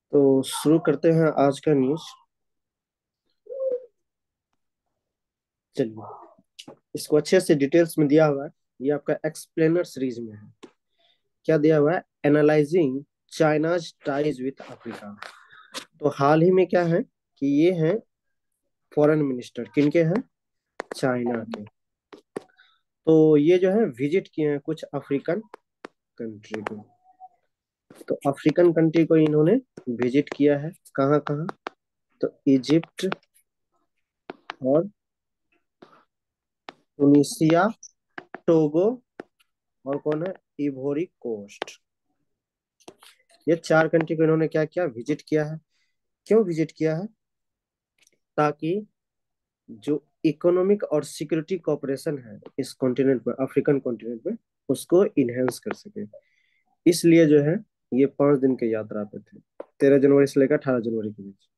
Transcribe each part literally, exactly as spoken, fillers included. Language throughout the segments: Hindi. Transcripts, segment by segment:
तो शुरू करते हैं आज का न्यूज। चलिए, इसको अच्छे से डिटेल्स में दिया हुआ है। ये आपका एक्सप्लेनर सीरीज में है। क्या दिया हुआ है? Analysing China's ties with Africa. तो हाल ही में क्या है कि ये हैं फॉरेन मिनिस्टर, किनके हैं? China China. के। तो ये जो है विजिट किए हैं कुछ अफ्रीकन कंट्री को। तो अफ्रीकन कंट्री को इन्होंने विजिट किया है। कहाँ कहाँ? तो इजिप्ट और ट्यूनीशिया, टोगो, और कौन है? Ivory Coast. ये चार कंट्री को इन्होंने क्या किया? विजिट किया है। क्यों विजिट किया है? ताकि जो इकोनॉमिक और सिक्योरिटी कोऑपरेशन है इस कॉन्टिनेंट पर, अफ्रीकन कॉन्टिनेंट पे, उसको इनहेंस कर सके। इसलिए जो है ये पांच दिन के यात्रा पे थे, तेरह जनवरी से लेकर अठारह जनवरी के बीच।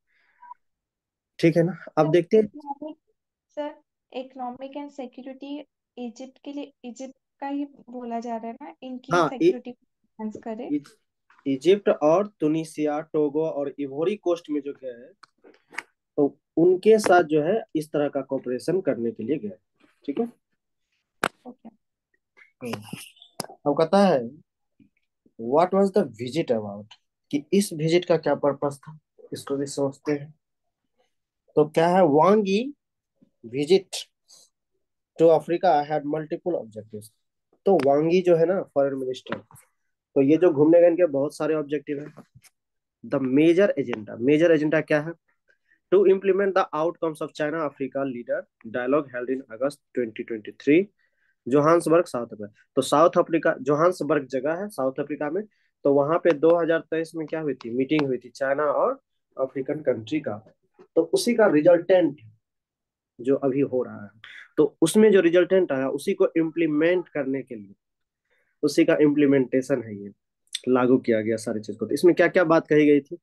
ठीक है ना? अब देखते हैं। Economic sir, economic and security Egypt के लिए, इजिप्ट का ही बोला जा रहा है ना, इनकी हाँ, इ, सिक्योरिटी एनहांस करे। इ, इजिप्ट और तुनिसिया, टोगो और इवोरी कोस्ट में जो गए हैं, तो उनके साथ जो है इस तरह का कोऑपरेशन करने के लिए गए। ठीक है। ओके। हम्म। अब कहता है what was the visit about, कि इस विजिट का क्या पर्पस था, इसको भी समझते हैं। तो क्या है? Wang Yi visit to Africa had multiple objectives. तो वांगी जो है ना फॉरेन मिनिस्टर, तो ये जो घूमने गए इनके बहुत सारे ऑब्जेक्टिव है। The major agenda, major agenda क्या है? To implement the outcomes of China Africa leader dialogue held in August twenty twenty three, Johannesburg, South Africa. तो साउथ अफ्रीका, जोहान्सबर्ग जगह है साउथ अफ्रीका में। तो वहां पे दो हज़ार तेईस में क्या हुई थी? मीटिंग हुई थी चाइना और अफ्रीकन कंट्री का। तो उसी का रिजल्टेंट जो अभी हो रहा है, तो उसमें जो रिजल्टेंट आया उसी को इम्प्लीमेंट करने के लिए, उसी का इम्प्लीमेंटेशन है ये। लागू किया गया सारी चीज को। तो इसमें क्या क्या बात कही गई थी?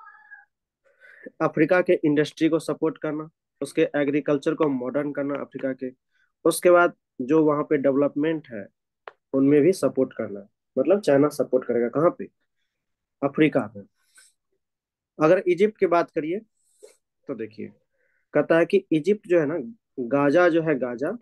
अफ्रीका के इंडस्ट्री को सपोर्ट करना, उसके एग्रीकल्चर को मॉडर्न करना अफ्रीका के। उसके बाद जो वहाँ पे डेवलपमेंट है उनमें भी सपोर्ट करना। मतलब चाइना सपोर्ट करेगा कहाँ पे? अफ्रीका में। अगर इजिप्ट की बात करिए तो देखिए, कहता है कि इजिप्ट जो है ना, गाजा जो है, गाजा,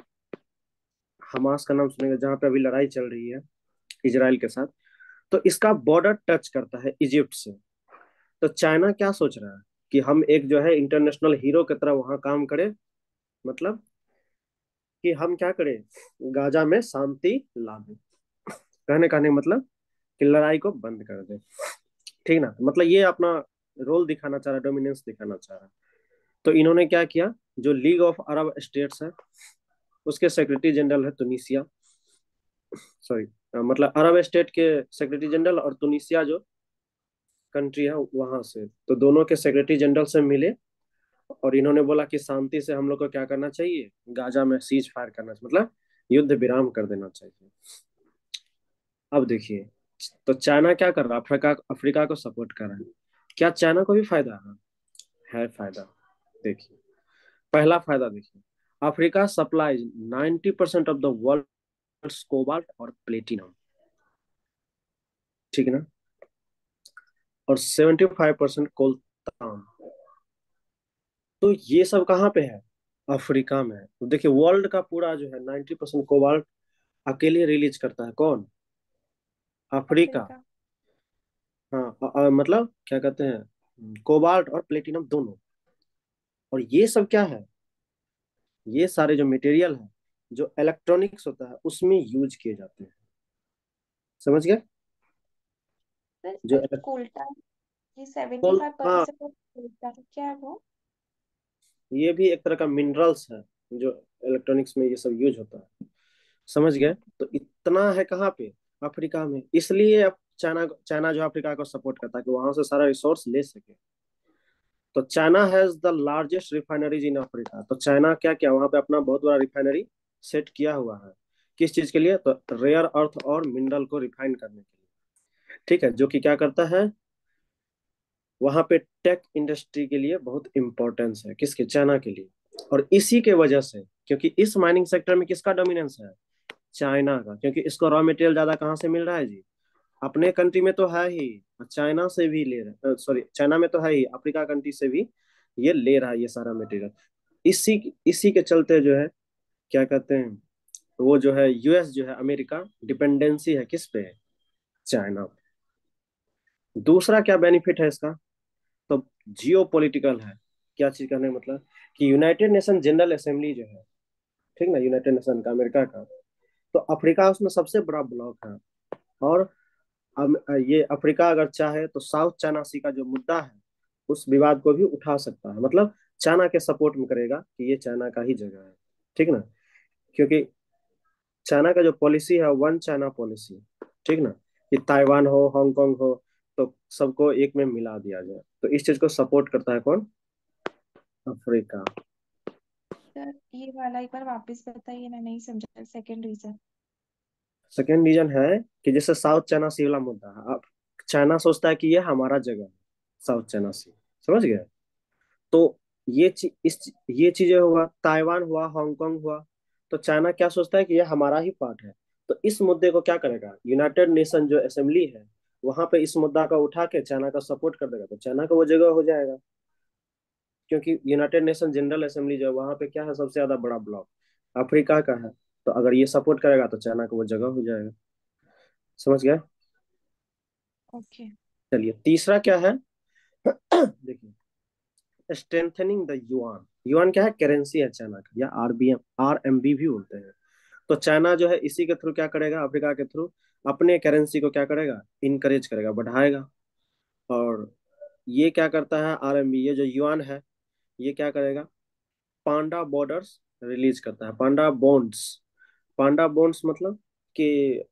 हमास का नाम सुनेगा, जहाँ पे अभी लड़ाई चल रही है इजराइल के साथ। तो इसका बॉर्डर टच करता है इजिप्ट से। तो चाइना क्या सोच रहा है कि हम एक जो है इंटरनेशनल हीरो की तरह वहां काम करें। मतलब कि हम क्या करें? गाजा में शांति ला दें। कहने का नहीं मतलब कि लड़ाई को बंद कर दें। ठीक ना? तो मतलब ये अपना रोल दिखाना चाह रहा है, डोमिनेंस दिखाना चाह रहा है। तो इन्होंने क्या किया? जो लीग ऑफ अरब स्टेट्स है उसके सेक्रेटरी जनरल है तुनिसिया, सॉरी, मतलब अरब स्टेट के सेक्रेटरी जनरल और तुनिसिया जो कंट्री है वहां से, तो दोनों के सेक्रेटरी जनरल से मिले। और इन्होंने बोला कि शांति से हम लोग को क्या करना चाहिए? गाजा में सीज फायर करना चाहिए, मतलब युद्ध विराम कर देना चाहिए। अब देखिए, तो चाइना क्या कर रहा है? अफ्रीका अफ्रीका को सपोर्ट कर रहा है। क्या चाइना को भी फायदा है? है फायदा। देखिए, पहला फायदा देखिए, Africa supplies ninety percent of the world cobalt और प्लेटिनम। ठीक है ना? और सेवेंटी फाइव परसेंट कोल्तान। तो ये सब कहाँ पे है? अफ्रीका में है। तो देखिए, वर्ल्ड का पूरा जो है नाइन्टी परसेंट कोबाल्ट अकेले रिलीज करता है कौन? अफ्रीका। अफ्रीका। हाँ, अ- अ- मतलब क्या कहते हैं, कोबाल्ट और प्लेटिनम दोनों। और ये सब क्या है? ये सारे जो मटेरियल है, जो इलेक्ट्रॉनिक्स होता है उसमें यूज किए जाते हैं। समझ गए? जो सर elec- कोल्टा, ये सेवेंटी कोल फाइव हाँ, परसेंट कोल्टा क्या है वो? ये भी एक तरह का मिनरल्स है जो इलेक्ट्रॉनिक्स में ये सब यूज होता है। समझ गए? तो इतना है कहाँ पे? अफ्रीका में। इसलिए अब चाइना चाइना जो अफ्रीका को सपोर्ट करता है कि वहां से सारा रिसोर्स ले सके। तो China has the largest refineries in Africa. तो चाइना क्या किया? वहां पे अपना बहुत बड़ा रिफाइनरी सेट किया हुआ है। किस चीज के लिए? तो रेयर अर्थ और मिनरल को रिफाइन करने के लिए। ठीक है, जो कि क्या करता है, वहां पे टेक इंडस्ट्री के लिए बहुत इंपॉर्टेंस है। किसके? चाइना के लिए। और इसी के वजह से, क्योंकि इस माइनिंग सेक्टर में किसका डोमिनेंस है? चाइना का। क्योंकि इसको रॉ मटेरियल ज्यादा कहाँ से मिल रहा है जी? अपने कंट्री में तो है ही, चाइना से भी ले रहा, सॉरी चाइना में तो है ही, अफ्रीका कंट्री से भी ये ले रहा है ये सारा मटेरियल। इसी इसी के चलते जो है, क्या कहते हैं, वो जो है यूएस जो है, अमेरिका डिपेंडेंसी है किस पे? चाइना पे। दूसरा क्या बेनिफिट है इसका? तो जियो पॉलिटिकल है। क्या चीज करने का मतलब कि यूनाइटेड नेशन जनरल असेंबली जो है, ठीक ना, यूनाइटेड नेशन का, अमेरिका का, तो अफ्रीका उसमें सबसे बड़ा ब्लॉक है। और अब ये अफ्रीका अगर चाहे तो साउथ चाइना सी का जो मुद्दा है उस विवाद को भी उठा सकता है, मतलब चाइना के सपोर्ट में करेगा कि ये चाइना का ही जगह है, ठीक ना। क्योंकि चाइना का जो पॉलिसी है वन चाइना पॉलिसी, ठीक ना, कि ताइवान हो हांगकांग हो तो सबको एक में मिला दिया जाए, तो इस चीज को सपोर्ट करता है कौन? अफ्रीका। सर ये वाला एक बार वापस बताइए, मैं नहीं समझा सेकंड रीजन। सेकेंड रीजन है कि जैसे साउथ चाइना सी वाला मुद्दा है, अब चाइना सोचता है कि ये हमारा जगह है, साउथ चाइना सी, समझ गए? तो ये चीज इस ये चीजें हुआ, ताइवान हुआ, हांगकांग हुआ, तो चाइना क्या सोचता है कि ये हमारा ही पार्ट है। तो इस मुद्दे को क्या करेगा, यूनाइटेड नेशन जो असेंबली है वहां पे इस मुद्दा का उठा के चाइना का सपोर्ट कर देगा, तो चाइना का वो जगह हो जाएगा। क्योंकि यूनाइटेड नेशन जनरल असेंबली जो है वहां पे क्या है, सबसे ज्यादा बड़ा ब्लॉक अफ्रीका का है। तो अगर ये सपोर्ट करेगा तो चाइना का वो जगह हो जाएगा। समझ गए? ओके। चलिए तीसरा क्या है? देखिए, स्ट्रेंथनिंग द युआन। युआन क्या है? करेंसी है चाइना का, या आरबीएम, आरएमबी भी बोलते हैं। तो चाइना जो है इसी के थ्रू क्या करेगा, अफ्रीका के थ्रू अपने करेंसी को क्या करेगा, इनकरेज करेगा, बढ़ाएगा। और ये क्या करता है, आरएमबी, ये जो युआन है, ये क्या करेगा, पांडा बॉर्डर्स रिलीज करता है, पांडा बॉन्ड्स। पांडा बॉन्ड्स मतलब कि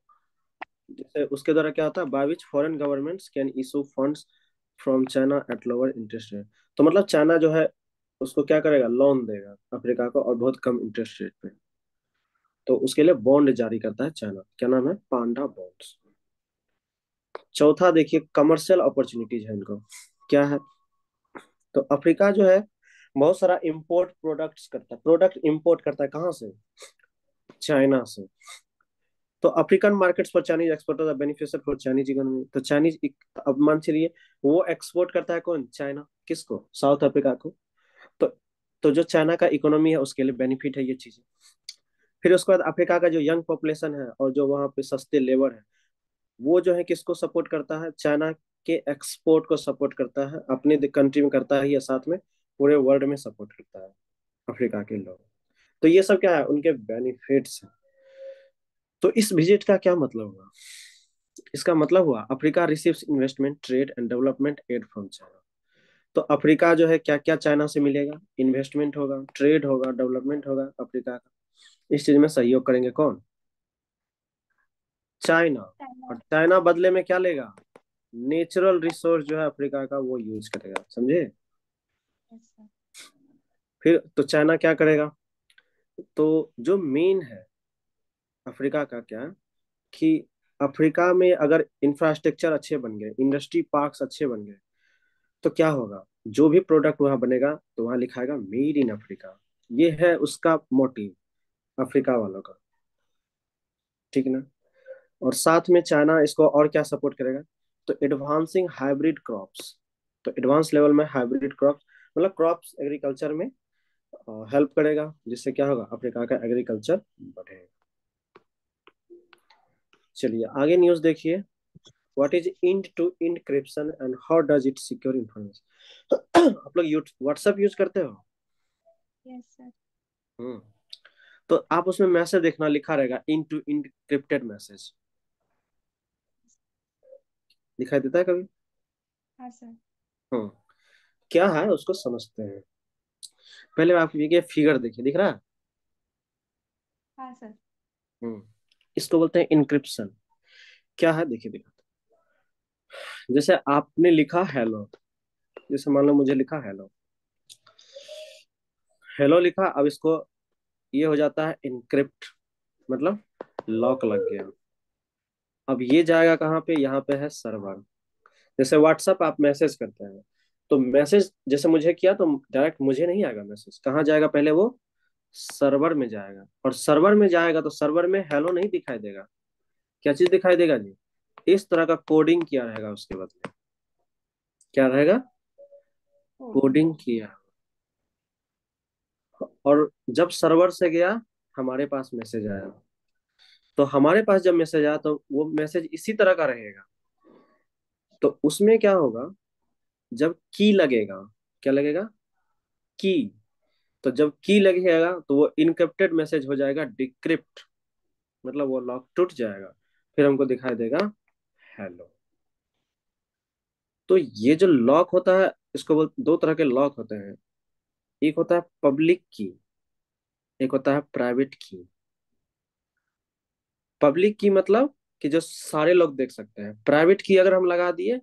जैसे उसके द्वारा क्या होता है, by which foreign governments can issue funds from China at lower interest rate. तो मतलब चाइना जो है उसको क्या करेगा, लोन देगा अफ्रीका को, और बहुत कम इंटरेस्ट रेट पे। तो उसके लिए बॉन्ड जारी करता है चाइना, क्या नाम है, पांडा बॉन्ड्स। चौथा देखिए, कमर्शियल अपॉर्चुनिटीज है इनको, क्या है, तो अफ्रीका जो है बहुत सारा इंपोर्ट प्रोडक्ट्स करता है, प्रोडक्ट इंपोर्ट करता है कहाँ से, चाइना से। तो African markets for Chinese exporters are beneficial for Chinese economy. तो चाइनीज, अब मान चलिए वो एक्सपोर्ट करता है कौन, चाइना, किसको, साउथ अफ्रीका को। तो तो जो चाइना का इकोनॉमी है उसके लिए बेनिफिट है ये चीजें। फिर उसके बाद अफ्रीका का जो यंग पॉपुलेशन है और जो वहाँ पे सस्ते लेबर है, वो जो है किसको सपोर्ट करता है, चाइना के एक्सपोर्ट को सपोर्ट करता है, अपने कंट्री में करता है या साथ में पूरे वर्ल्ड में सपोर्ट करता है अफ्रीका के लोग। तो ये सब क्या है, उनके बेनिफिट्स हैं। तो इस विजिट का क्या मतलब हुआ? इसका मतलब हुआ Africa receives investment, trade and development aid from China. तो अफ्रीका जो है क्या क्या चाइना से मिलेगा, इन्वेस्टमेंट होगा, ट्रेड होगा, डेवलपमेंट होगा अफ्रीका का। इस चीज में सहयोग करेंगे कौन, चाइना। चाइना। और चाइना बदले में क्या लेगा, नेचुरल रिसोर्स जो है अफ्रीका का वो यूज करेगा, समझे? Yes sir. फिर तो चाइना क्या करेगा, तो जो मेन है अफ्रीका का क्या, कि अफ्रीका में अगर इंफ्रास्ट्रक्चर अच्छे बन गए, इंडस्ट्री पार्क्स अच्छे बन गए, तो क्या होगा, जो भी प्रोडक्ट वहां बनेगा तो वहां लिखाएगा मेड इन अफ्रीका। ये है उसका मोटिव अफ्रीका वालों का, ठीक ना। और साथ में चाइना इसको और क्या सपोर्ट करेगा, तो एडवांसिंग हाइब्रिड क्रॉप्स। तो एडवांस लेवल में हाइब्रिड क्रॉप्स, मतलब क्रॉप्स एग्रीकल्चर में हेल्प करेगा, जिससे क्या होगा, अफ्रीका का एग्रीकल्चर बढ़ेगा। चलिए आगे न्यूज देखिए। What is end to encryption and how does it secure information. आप लोग व्हाट्सएप यूज करते हो? Yes sir. हम्म। तो आप उसमें मैसेज देखना, लिखा रहेगा इन टू इनक्रिप्टेड मैसेज, दिखाई देता है कभी? हाँ सर। हम्म। क्या है उसको समझते हैं। पहले आप ये फिगर देखिए, दिख रहा है? हाँ सर। हम्म। इसको बोलते हैं इनक्रिप्शन। क्या है देखिए, देखो, जैसे आपने लिखा हेलो, जैसे मान लो मुझे लिखा हेलो, हेलो लिखा, अब इसको ये हो जाता है इनक्रिप्ट, मतलब लॉक लग गया। अब ये जाएगा कहाँ पे, यहाँ पे है सर्वर। जैसे व्हाट्सएप आप मैसेज करते हैं, तो मैसेज जैसे मुझे किया तो डायरेक्ट मुझे नहीं आएगा मैसेज, कहाँ जाएगा, पहले वो सर्वर में जाएगा, और सर्वर में जाएगा तो सर्वर में हेलो नहीं दिखाई देगा, क्या चीज दिखाई देगा जी, इस तरह का कोडिंग किया रहेगा उसके बदले। क्या रहेगा? कोडिंग। कोडिंग किया। और जब सर्वर से गया, हमारे पास मैसेज आया। तो हमारे पास जब मैसेज आया तो वो मैसेज इसी तरह का रहेगा। तो उसमें क्या होगा, जब की लगेगा, क्या लगेगा? की। तो जब की लगेगा तो वो इनक्रिप्टेड मैसेज हो जाएगा डिक्रिप्ट, मतलब वो लॉक टूट जाएगा। फिर हमको दिखाई देगा हेलो। तो ये जो लॉक होता है, इसको बोल, दो तरह के लॉक होते हैं। एक होता है पब्लिक की, एक होता है प्राइवेट की। पब्लिक की मतलब कि जो सारे लोग देख सकते हैं। प्राइवेट की अगर हम लगा दिए,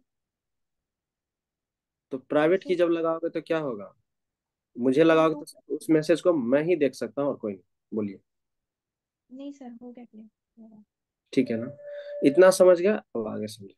तो प्राइवेट की फिर जब लगाओगे तो क्या होगा? मुझे सर लगाओगे हो तो उस मैसेज को मैं ही देख सकता हूँ और कोई नहीं। बोलिए। नहीं सर, हो गया क्लियर। ठीक है ना? इतना समझ गया, अब आगे समझ।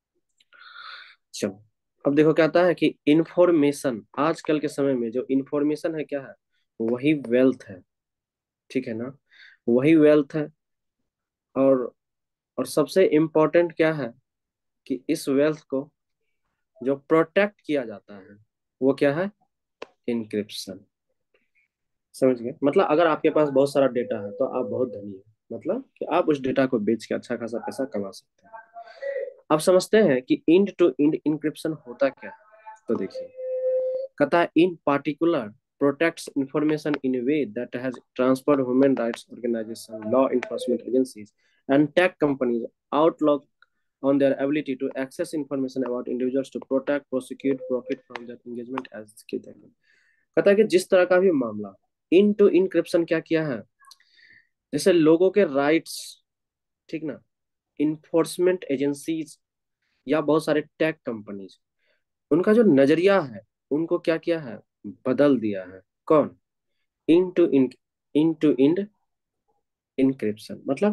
चलो, अब देखो क्या आता है कि इंफॉर्मेशन, आजकल के समय में जो इंफॉर्मेशन है क्या है, वही वेल्थ है। ठीक है ना? वही वेल्थ है। और और सबसे इम्पोर्टेंट क्या है कि इस वेल्थ को जो प्रोटेक्ट किया जाता है, वो क्या है? इंक्रिप्शन। समझ गए? मतलब अगर आपके पास बहुत सारा डेटा है तो आप बहुत धनी है, मतलब कि आप उस डेटा को बेच के अच्छा खासा पैसा कमा सकते हैं। अब समझते हैं कि इंड टू इंड इंक्रिप्शन होता क्या है। तो देखिए, कहता है in particular protects information in a way that has transferred human rights organization, law enforcement agencies and tech companies outlook on their ability to access information about individuals to protect, prosecute, profit from their engagement as कहता है कि जिस तरह का भी मामला, इन टू इनक्रिप्शन क्या किया है, जैसे लोगों के राइट्स, ठीक ना, इन्फोर्समेंट एजेंसीज या बहुत सारे टेक कंपनीज, उनका जो नजरिया है, उनको क्या किया है? बदल दिया है। कौन? In to in in to end encryption, मतलब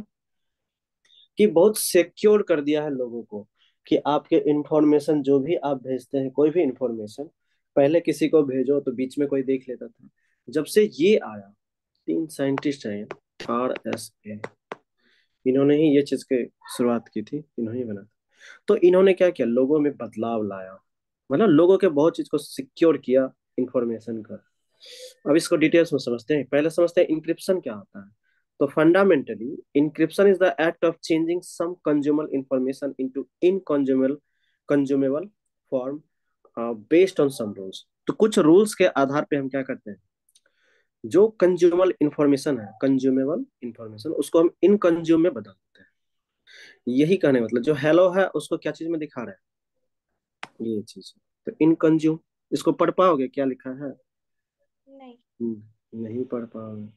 कि बहुत सिक्योर कर दिया है लोगों को, कि आपके इंफॉर्मेशन जो भी आप भेजते हैं, कोई भी इंफॉर्मेशन, पहले किसी को भेजो तो बीच में कोई देख लेता था। जब से ये आया, तीन साइंटिस्ट हैं, आर एस ए, इन्होंने ही ये चीज की शुरुआत की थी, इन्होंने ही बना। तो इन्होंने क्या किया, लोगों में बदलाव लाया, मतलब लोगों के बहुत चीज को सिक्योर किया इंफॉर्मेशन का। अब इसको डिटेल्स में समझते हैं। पहले समझते हैं इंक्रिप्शन क्या होता है। तो fundamentally encryption is the act of changing some consumer information into inconsumable consumable form based on some rules. तो कुछ रूल्स के आधार पे हम क्या करते हैं, जो कंज्यूमर इंफॉर्मेशन है, कंज्यूमेबल इंफॉर्मेशन, उसको हम इनकंज्यूम में बदल देते हैं। यही कहने मतलब जो हेलो है उसको क्या चीज में दिखा रहे हैं, ये चीज। तो इनकंज्यूम, इसको पढ़ पाओगे क्या लिखा है? नहीं। हम्म, नहीं पढ़ पाओगे।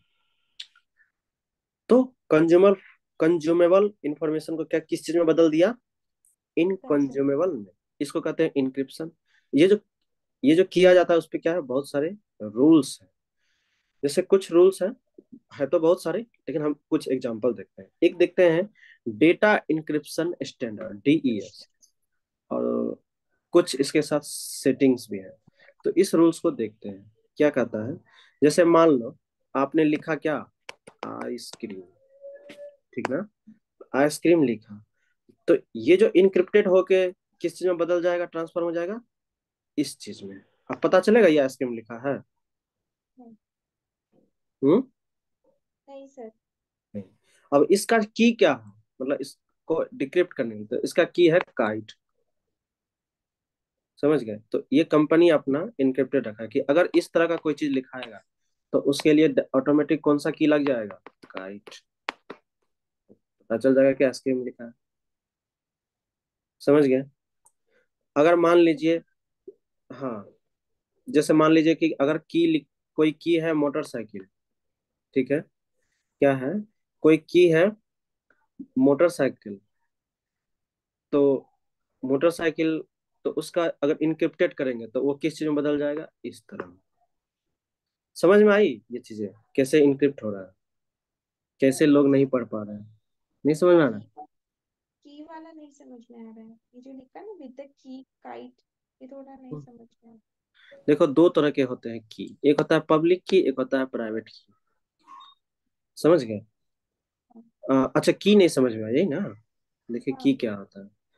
तो कंज्यूमर कंज्यूमेबल इंफॉर्मेशन को क्या, किस चीज में बदल दिया? कंज्यूम। इनकंज्यूमेबल में। इसको कहते हैं इंक्रिप्शन। ये जो ये जो किया जाता है उस पे क्या है, बहुत सारे रूल्स हैं। जैसे कुछ रूल्स हैं, है तो बहुत सारे, लेकिन हम कुछ एग्जांपल देखते हैं। एक देखते हैं, data encryption standard, D E S. और कुछ इसके साथ सेटिंग्स भी है। तो इस रूल्स को देखते हैं, क्या कहता है। जैसे मान लो आपने लिखा क्या, आइसक्रीम, ठीक ना, आइसक्रीम लिखा। तो ये जो इनक्रिप्टेड होके किस चीज में बदल जाएगा, ट्रांसफर हो जाएगा, इस चीज में। अब पता चलेगा ये आइसक्रीम लिखा है। नहीं। हम्म। नहीं सर। नहीं। अब इसका की क्या है, मतलब इसको डिक्रिप्ट करने के लिए तो इसका की है काइट। समझ गए? तो ये कंपनी अपना इनक्रिप्टेड रखा है कि अगर इस तरह का कोई चीज लिखाएगा तो उसके लिए ऑटोमेटिक कौन सा की लग जाएगा, काइट। पता चल जाएगा कि आइसक्रीम लिखा है। समझ गए? अगर मान लीजिए, हाँ, जैसे मान लीजिए कि अगर की, कोई की है मोटरसाइकिल, ठीक है, क्या है, कोई की है मोटरसाइकिल। तो मोटरसाइकिल, तो उसका अगर इनक्रिप्टेड करेंगे तो वो किस चीज में बदल जाएगा, इस तरह। समझ में आई ये चीजें, कैसे इनक्रिप्ट हो रहा है, कैसे लोग नहीं पढ़ पा रहे हैं? नहीं समझ में आ रहा की की वाला नहीं समझ में आ रहा है, ये जो लिखा है ना विद द की काइट, ये थोड़ा नहीं है? समझ में आ देखो, दो तरह के होते हैं की, एक होता है पब्लिक की, एक होता है प्राइवेट की। समझ गए? रहा। अ, अच्छा, की नहीं समझ में आई ना? देखिए की हाँ। क्या होता है।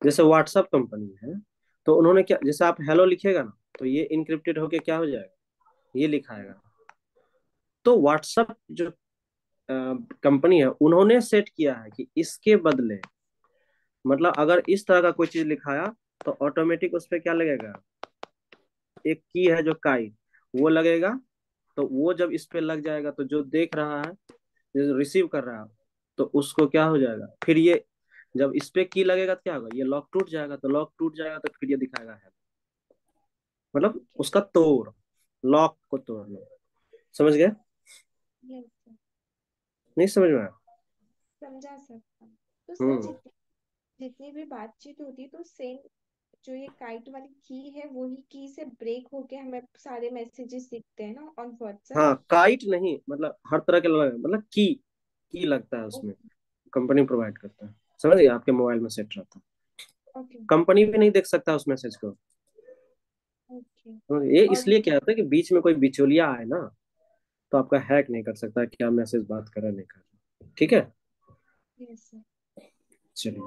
जैसे व्हाट्सएप कंपनी है, तो उन्होंने क्या, जैसे आप हेलो लिखेगा ना, तो ये इनक्रिप्टेड होके क्या हो जाएगा, ये लिखाएगा। तो व्हाट्सएप जो कंपनी है, उन्होंने सेट किया है कि इसके बदले, मतलब अगर इस तरह का कोई चीज लिखाया, तो ऑटोमेटिक उस पर क्या लगेगा, एक की है जो काई, वो लगेगा। तो वो जब इस पे लग जाएगा, तो जो देख रहा है, जो रिसीव कर रहा है, तो उसको क्या हो जाएगा, फिर ये जब इस पे की लगेगा तो क्या होगा, ये लॉक टूट जाएगा, तो लॉक टूट जाएगा तो फिर ये दिखाएगा है, मतलब ठीक है। उसका तोड़, लॉक को तोड़ना। समझ गए? Yes sir. नहीं समझ में आया? समझा सकता हूँ। तो सर हम्म। जितनी जितनी भी बातचीत होती है तो सेम जो ये काइट वाली की है वही की से ब्रेक होके हमें सारे मैसेजेस दिखते हैं ना ऑन व्हाट्सएप। हाँ, काइट नहीं, मतलब हर तरह के लग, मतलब की की लगता है उसमें, ओके। कंपनी प्रोवाइड करता है। समझ गए? आपके मोबाइल में सेट रहता है, ओके। कंपनी भी नहीं देख सकता उस मैसेज को। ओके। समझ गए? ये और इसलिए क्या होता है कि बीच में कोई बिचौलिया आए ना, तो आपका हैक नहीं कर सकता क्या मैसेज बात कर रहा है, नहीं कर रहा। ठीक है? Yes sir. चलिए।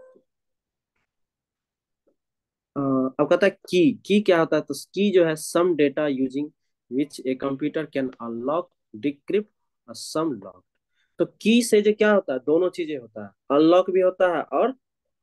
अ, अब कहता है की की क्या होता है, तो की जो है some data using which a computer can unlock, decrypt some lock. तो की से जो क्या होता है, दोनों चीजें होता है, अनलॉक भी होता है और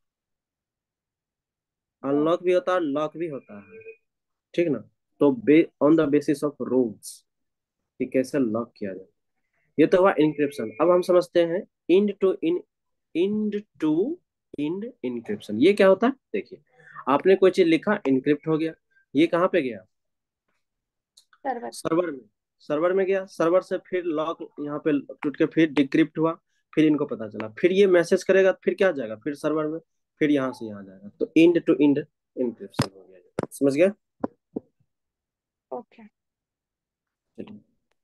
लॉक। अनलॉक भी होता है, लॉक भी होता है। ठीक ना? तो by on the basis of rules कि कैसे लॉक किया जाए। ये तो हुआ इनक्रिप्शन। अब हम समझते हैं end to in end to end encryption. ये क्या होता है, देखिए, आपने कोई चीज लिखा, इनक्रिप्ट हो गया, ये कहाँ पे गया, सर्वर। सर्वर में। सर्वर में गया, सर्वर से फिर लॉक यहाँ पे टूट के फिर डिक्रिप्ट हुआ, फिर इनको पता चला, फिर ये मैसेज करेगा, फिर क्या जाएगा, फिर सर्वर में, फिर यहाँ से यहाँ जाएगा, तो इंड टू इंड इनक्रिप्शन हो गया। समझ गया? ओके। चलिए।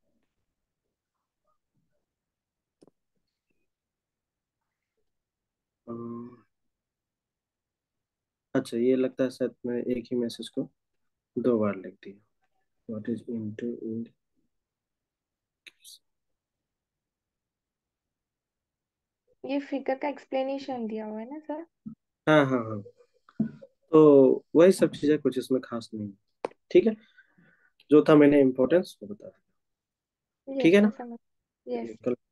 अम, अच्छा, ये लगता है शायद मैं एक ही मैसेज को दो बार लिख दिया। What is end to end? ये फिगर का एक्सप्लेनेशन दिया हुआ है ना सर। हाँ हाँ हाँ, तो वही सब चीजें, कुछ इसमें खास नहीं है। ठीक है, जो था मैंने इम्पोर्टेंस वो बता दिया। ठीक यस है सर ना? समझ। चलिए, यस। कल